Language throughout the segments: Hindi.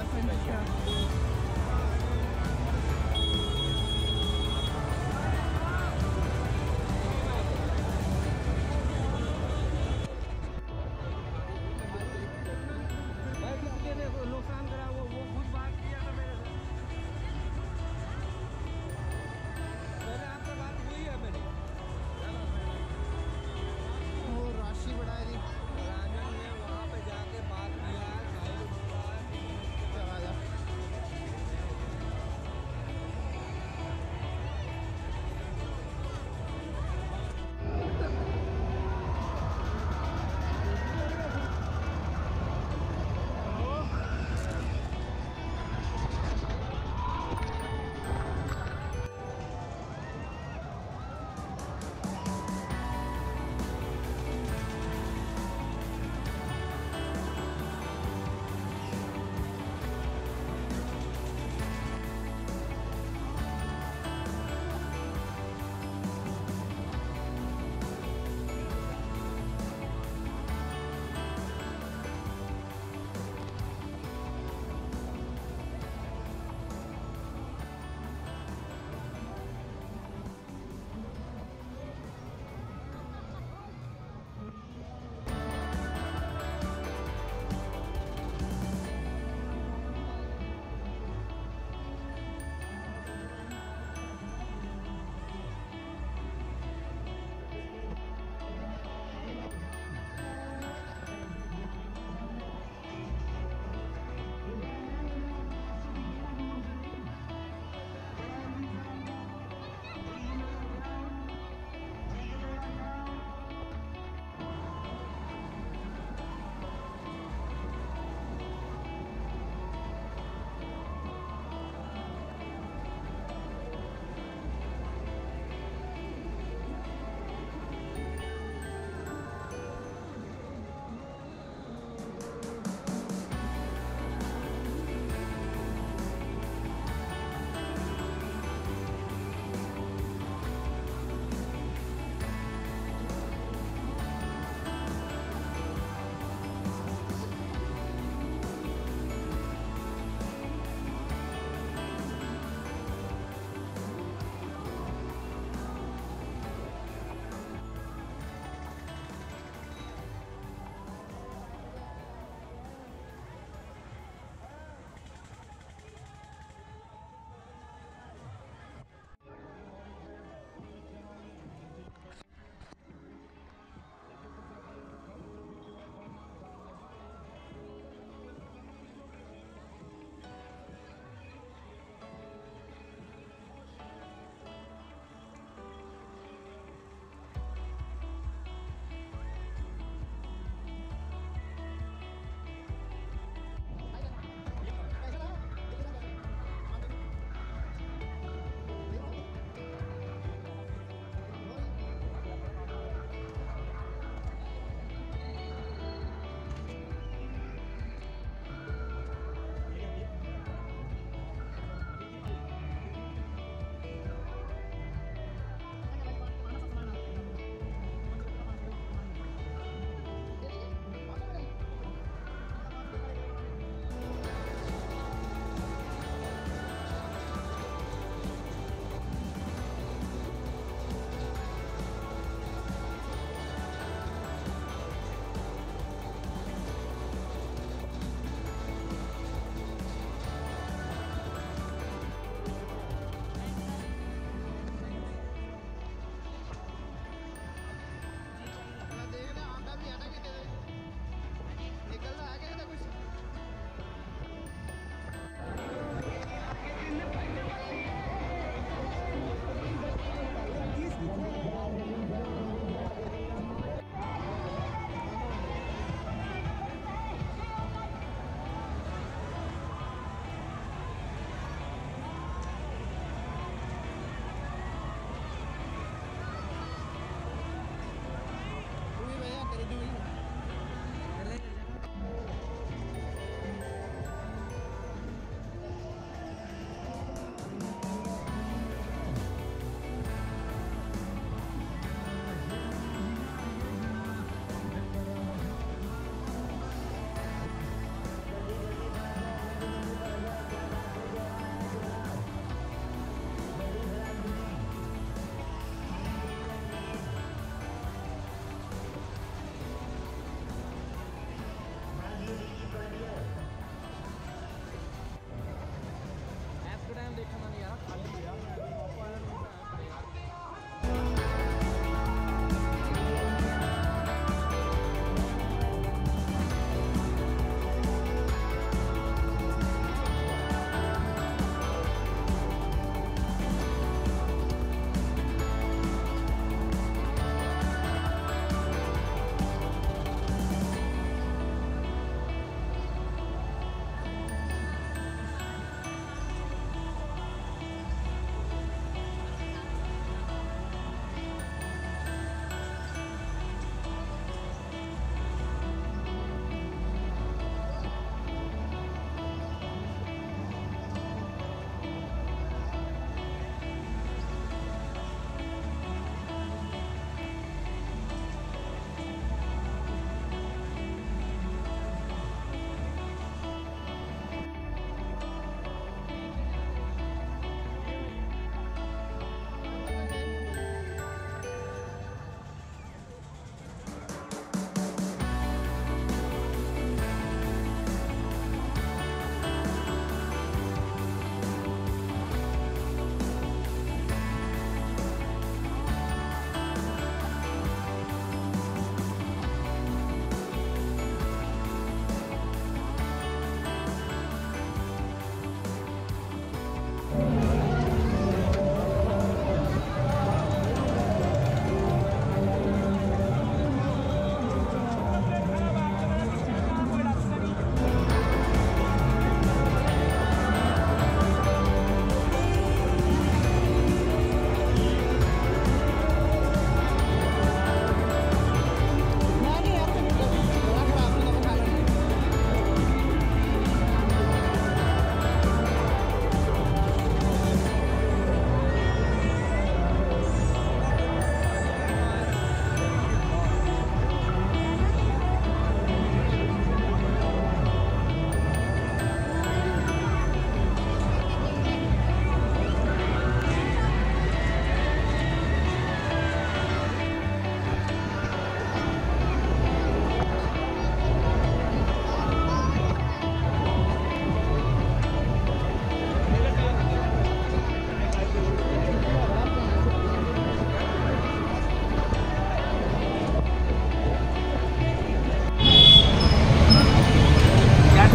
अच्छा नुकसान करा वो खुद बात किया था मेरे से। पहले आपसे बात हुई है मेरी। वो राशि बढ़ा दी राजन ने वहाँ पे जाके बात किया है, साहिल बोल रहा है 3 मिनट के चला जा।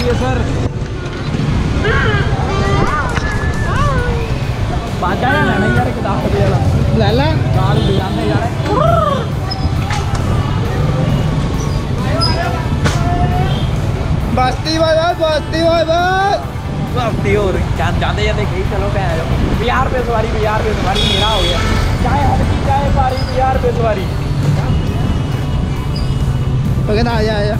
रही है सर। बाजा या लेना यार किताब पे वाला लाला गाल ले जाने यार। बस्ती भाई बस्ती भाई हफ्ते और जाते जाते कहीं चलो पे आ जाओ। 50 रुपये सवारी, 50 रुपये सवारी मेरा हो गया। चाहे हल्की चाहे भारी, 50 रुपये सवारी। पकड़ आया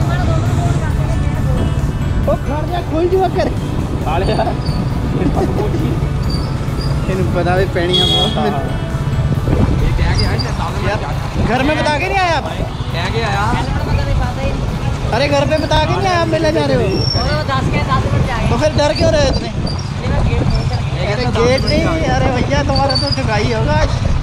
ओ खड़ जा खोल जुआ कर साले यार इन पता भी पैणियां बहुत ये कह के आया घर में बता के नहीं आया आप? कह के आया अरे घर पे बता के नहीं आया आप मिलने जा रहे हो? 10 मिनट जाएंगे। तो फिर डर क्यों रहे इतने? मेरा गेट नहीं अरे गेट नहीं, अरे भैया तुम्हारा तो ठुकाई होगा।